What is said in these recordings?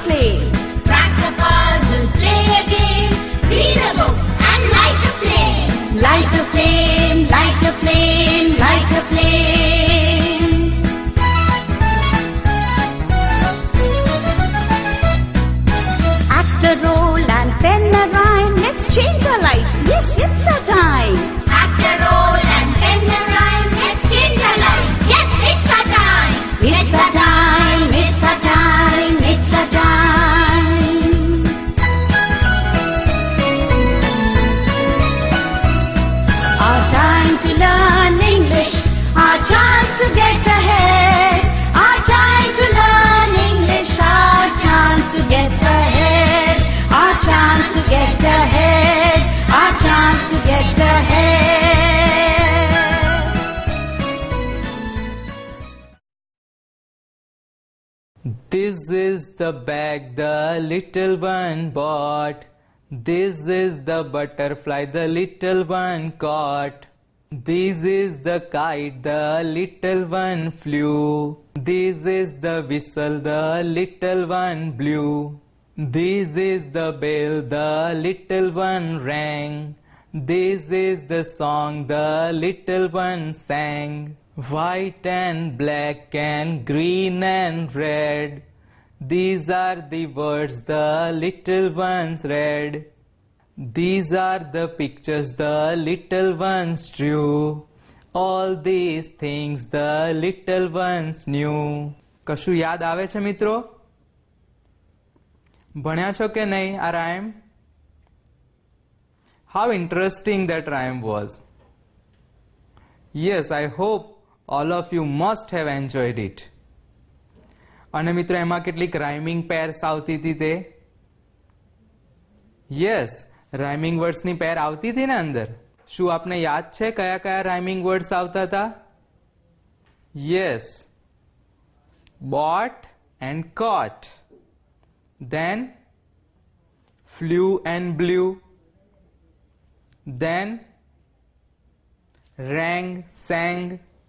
play. Crack the puzzle, play a game, read a book and light a flame. Light a flame, light a flame, light a flame. Act a role and pen a rhyme. Let's change our life. Yes, it's our time. Act a role and pen a rhyme. Let's change our lives. Yes, it's our time. It's our time, it's our time, it's our time. Our time to learn English, our chance to get ahead. Our time to learn English, our chance to get ahead. Our chance to get ahead, our chance to get ahead. This is the bag the little one bought. This is the butterfly the little one caught. This is the kite the little one flew. This is the whistle the little one blew. This is the bell the little one rang. This is the song the little one sang. White and black and green and red. These are the words the little ones read. These are the pictures the little ones drew. All these things the little ones knew. કશું યાદ આવે છે મિત્રો? ભણ્યા છો કે નહીં આ rhyme? How interesting that rhyme was. Yes, I hope all of you must have enjoyed it. અને મિત્રો એમાં કેટલીક રાઇમિંગ પેર્સ આવતી હતી તે? યસ, રાઇમિંગ વર્ડ્સની પેર આવતી હતી ને અંદર. શું આપને યાદ છે કયા કયા રાઇમિંગ વર્ડ્સ આવતા હતા? Yes, bought and caught, then flew and blew, then rang, sang.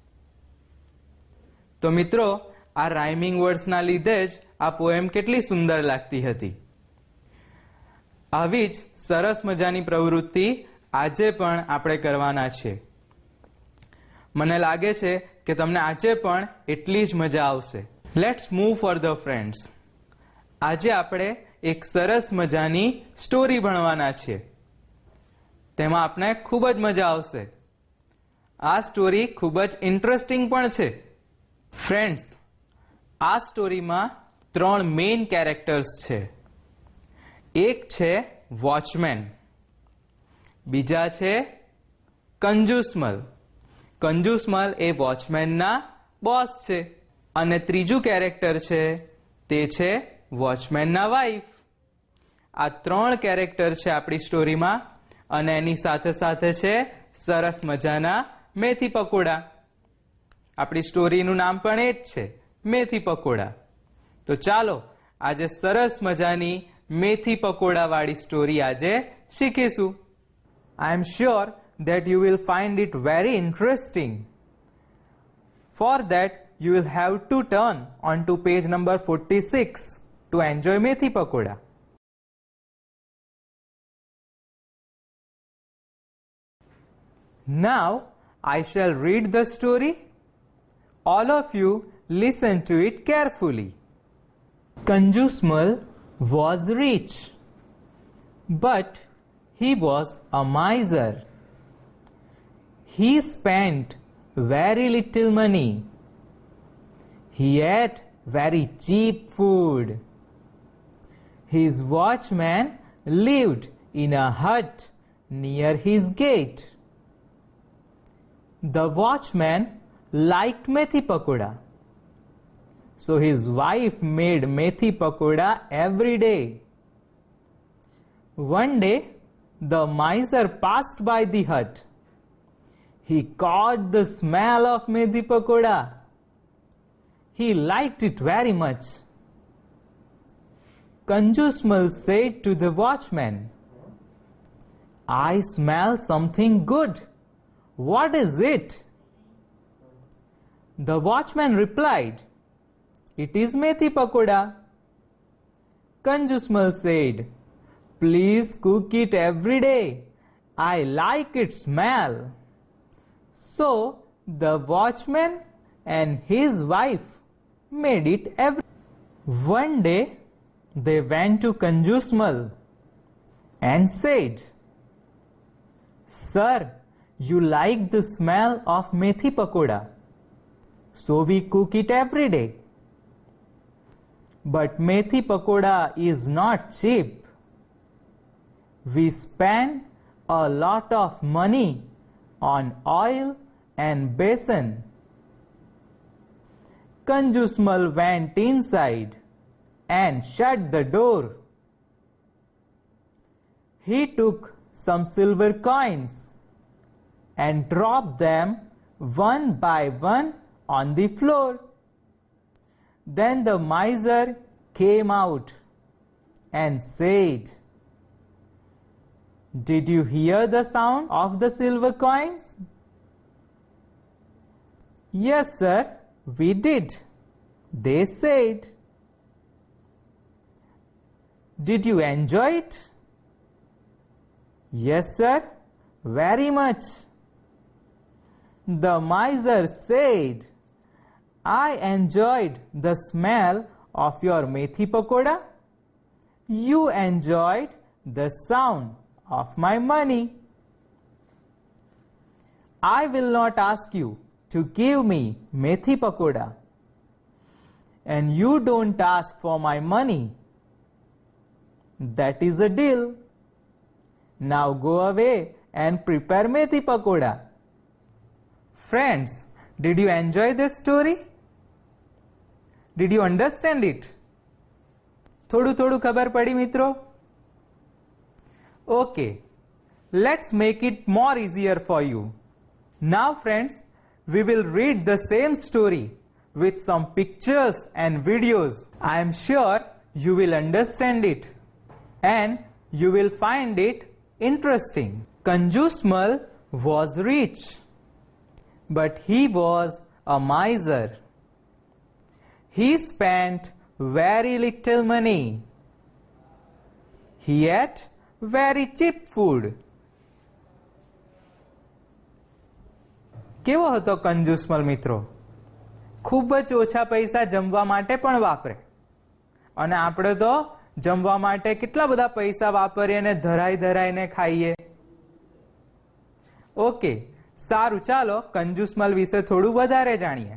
તો મિત્રો આ રાઇમિંગ વર્ડ્સના લીધે જ આ પોએમ કેટલી સુંદર લાગતી હતી. આવી જ સરસ મજાની પ્રવૃત્તિ આજે પણ આપણે કરવાના છે. મને લાગે છે કે તમને આજે પણ એટલી જ મજા આવશે. Let's move further friends. આજે આપણે એક સરસ મજાની સ્ટોરી ભણવાના છીએ. તેમાં આપણે ખૂબ જ મજા આવશે. આ સ્ટોરી ખૂબ જ ઇન્ટરેસ્ટિંગ પણ છે. ફ્રેન્ડ્સ, આ સ્ટોરીમાં 3 મેઇન કેરેક્ટર્સ છે. એક છે વોચમેન, બીજા છે કંજૂસમલ. કંજૂસમલ એ વોચમેનના બોસ છે. અને ત્રીજું કેરેક્ટર છે તે છે વોચમેનના વાઇફ. આ 3 કેરેક્ટર છે આપણી સ્ટોરીમાં. અને એની સાથે સાથે છે સરસ મજાના મેથી પકોડા. આપણી સ્ટોરીનું નામ પણ એ જ છે, મેથી પકોડા. તો ચાલો આજે સરસ મજાની મેથી પકોડા વાળી સ્ટોરી આજે શીખીશું. I am sure that you will find it very interesting. For that you will have to turn on to page number 46 to enjoy methi pakoda. Now I shall read the story. All of you listen to it carefully. Kanjusmal was rich, but he was a miser. He spent very little money. He ate very cheap food. His watchman lived in a hut near his gate. The watchman liked methi pakoda, so his wife made methi pakoda every day. One day, the miser passed by the hut. He caught the smell of methi pakoda. He liked it very much. Kanjusmal said to the watchman, "I smell something good. What is it?" The watchman replied, "It is methi pakoda." Kanjusmal said, "Please cook it every day. I like its smell." So the watchman and his wife made it every day. One day they went to Kanjusmal and said, "Sir, you like the smell of methi pakoda, so we cook it every day. But methi pakoda is not cheap. We spend a lot of money on oil and besan." Kanjusmal went inside and shut the door. He took some silver coins and dropped them one by one on the floor. Then the miser came out and said, "Did you hear the sound of the silver coins?" "Yes, sir, we did," they said. "Did you enjoy it?" "Yes, sir, very much." The miser said, "I enjoyed the smell of your methi pakoda. You enjoyed the sound of my money. I will not ask you to give me methi pakoda, and you don't ask for my money. That is a deal. Now go away and prepare methi pakoda." Friends, did you enjoy this story? Did you understand it? થોડું થોડું ખબર પડી મિત્રો? Okay, let's make it more easier for you. Now friends, we will read the same story with some pictures and videos. I am sure you will understand it and you will find it interesting. Kanjusmal was rich, but he was a miser. He spent very little money. He ate very cheap food. કેવો હતો કંજુસમલ મિત્રો? ખૂબ જ ઓછા પૈસા જમવા માટે પણ વાપરે, અને આપણે તો જમવા માટે કેટલા બધા પૈસા વાપરીએ અને ધરાઈને ખાઈએ. ઓકે, સારું, ચાલો કંજુસમલ વિશે થોડું વધારે જાણીએ.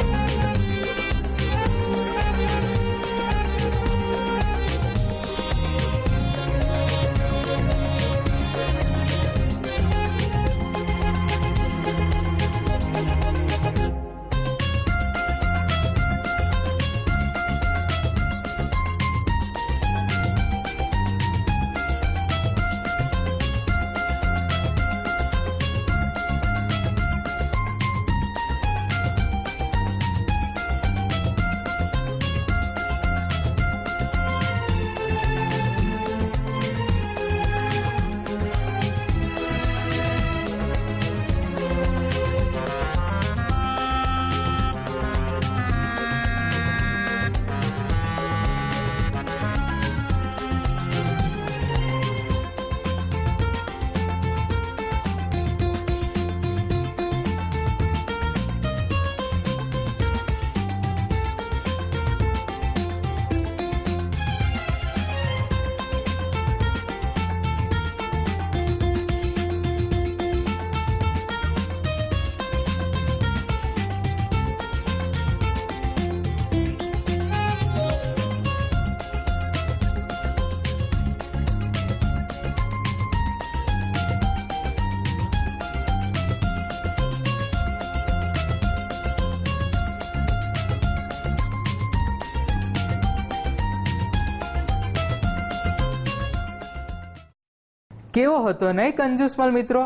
કેવો હતો નહીં કંજુસમલ મિત્રો?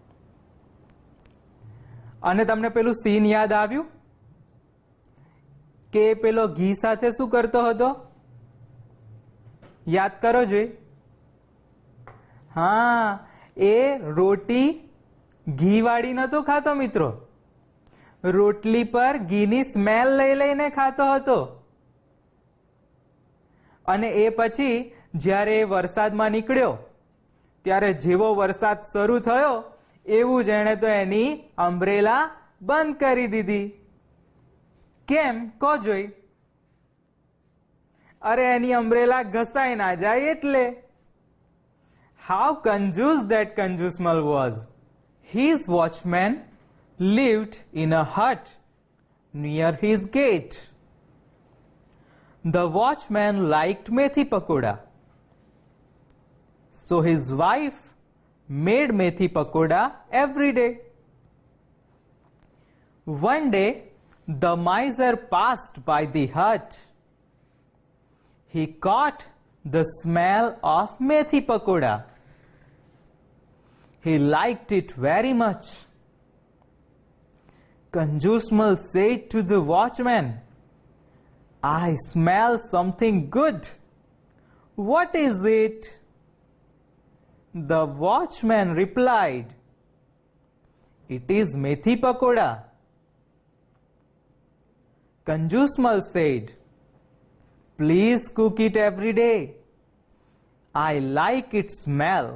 અને તમને પેલું સીન યાદ આવ્યું કે પેલો ઘી સાથે શું કરતો હતો? યાદ કરો જોઈ. હા, એ રોટી ઘી વાળી નતો ખાતો મિત્રો, રોટલી પર ઘીની સ્મેલ લઈ લઈને ખાતો હતો. અને એ પછી જ્યારે એ વરસાદમાં નીકળ્યો ત્યારે જેવો વરસાદ શરૂ થયો એવું જ એણે તો એની અમ્બ્રેલા બંધ કરી દીધી. કેમ કહો જોઈ? અરે એની અમ્બ્રેલા ઘસાઈ ના જાય એટલે. How conjuse that conjusemal was. His watchman lived in a hut near his gate. The watchman liked methi pakoda. So his wife made methi pakoda every day. One day, the miser passed by the hut. He caught the smell of methi pakoda. He liked it very much. Conjusemal said to the watchman, I smell something good. What is it? The watchman replied, It is methi pakoda. Conjusemal said, Please cook it every day. I like its smell.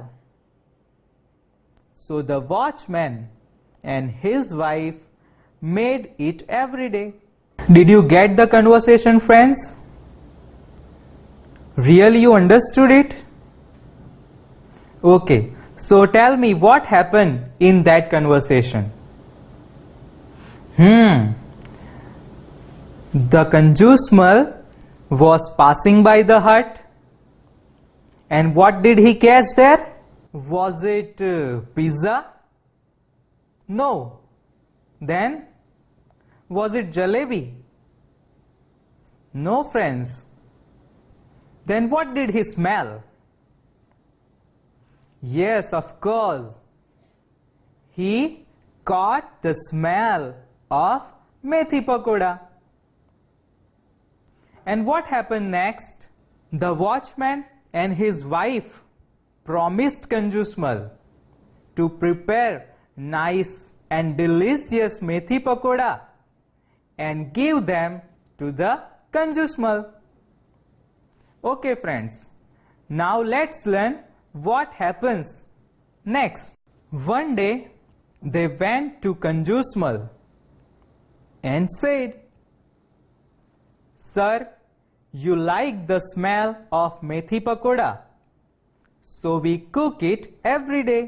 So the watchman and his wife made it every day. Did you get the conversation, friends? Really you understood it? Okay, so tell me what happened in that conversation. The conjusemal was passing by the hut, and what did he catch there? Was it pizza? No. Then was it jalebi? No, friends. Then what did he smell? Yes, of course. He caught the smell of methi pakoda. And what happened next? The watchman and his wife promised conjusemal to prepare nice and delicious methi pakoda and give them to the conjusemal. Okay, friends, now let's learn what happens next. One day they went to conjusemal and said, Sir, you like the smell of methi pakoda, so we cook it every day.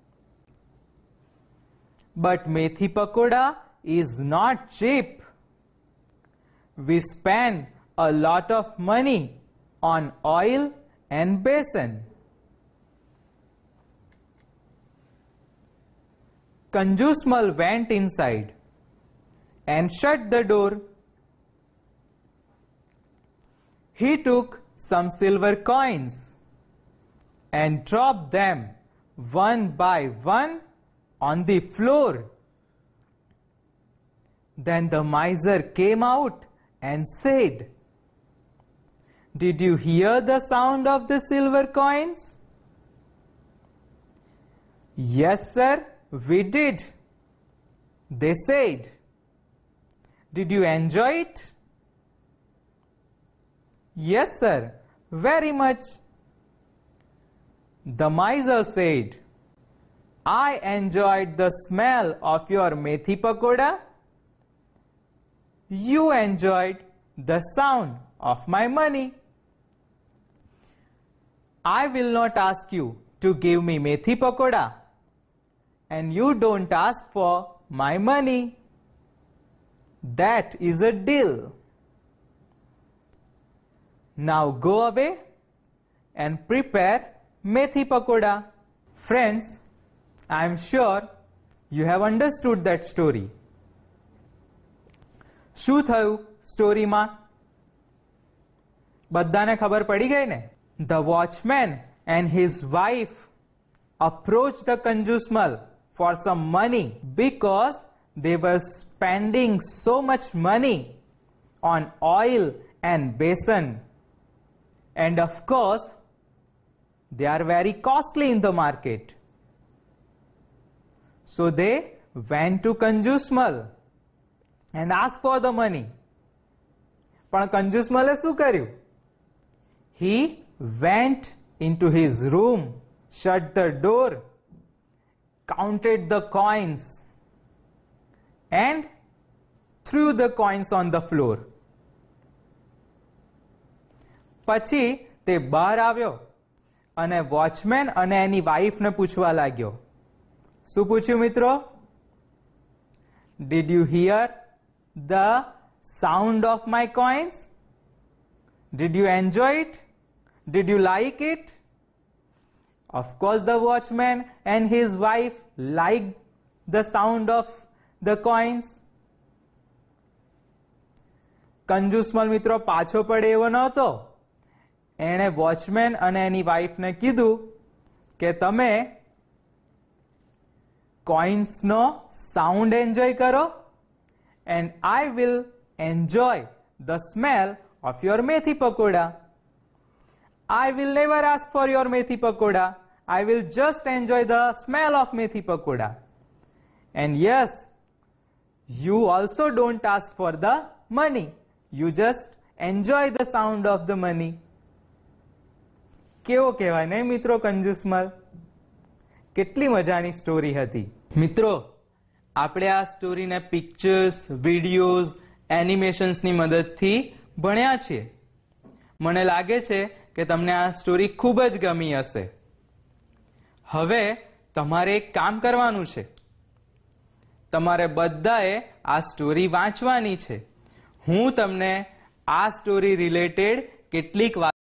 But methi pakoda is not cheap. We spend a lot of money on oil and besan. Conjusemal went inside and shut the door. He took some silver coins and dropped them one by one on the floor. Then the miser came out and said, Did you hear the sound of the silver coins? Yes, sir, we did. They said, Did you enjoy it? Yes, sir, very much. The miser said, I enjoyed the smell of your methi pakoda. You enjoyed the sound of my money. I will not ask you to give me methi pakoda, and you don't ask for my money. That is a deal. Now go away and prepare methi pakoda. Friends, I am sure you have understood that story. શું થયું સ્ટોરીમાં? બધાને ખબર પડી ગઈ ને? The watchman and his wife approached the conjusemal for some money because they were spending so much money on oil and besan. And of course, they are very costly in the market. So they went to conjusemal and asked for the money. પણ કંજુસમલે શું કર્યું? he went into his room, shut the door, counted the coins and threw the coins on the floor. પછી તે બહાર આવ્યો અને watchman અને એની વાઈફને પૂછવા લાગ્યો. શું પૂછ્યું મિત્રો? Did you hear the sound of my coins? Did you enjoy it? Did you like it? Of course the watchman and his wife liked the sound of the coins. કંજૂસમલ મિત્રો પાછો પડે એવો નહોતો. એણે વોચમેન અને એની વાઈફને કીધું કે તમે કોઇન્સનો સાઉન્ડ એન્જોય કરો and I will enjoy the smell of your methi pakoda. I will never ask for your methi pakoda. I will just enjoy the smell of methi pakoda. And yes, you also don't ask for the money. You just enjoy the sound of the money. કેવો કહેવાય નહીં મિત્રો કંજૂસમલ? કેટલી મજાની story હતી. મિત્રો આપણે આ સ્ટોરીને પિક્ચર્સ, વિડીયોઝ, એનિમેશન્સની મદદથી ભણ્યા છીએ. મને લાગે છે કે તમને આ સ્ટોરી ખૂબ જ ગમી હશે. હવે તમારે એક કામ કરવાનું છે. તમારે બધાએ આ સ્ટોરી વાંચવાની છે. હું તમને આ સ્ટોરી રિલેટેડ કેટલીક